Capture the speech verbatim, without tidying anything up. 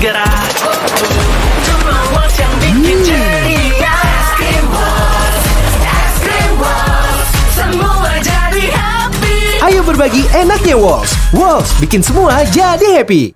bergerak. Cuma Walls yang bikin ceria. Es krim Walls, es krim Walls, semua jadi happy. Ayo berbagi enaknya Walls. Walls bikin semua jadi happy.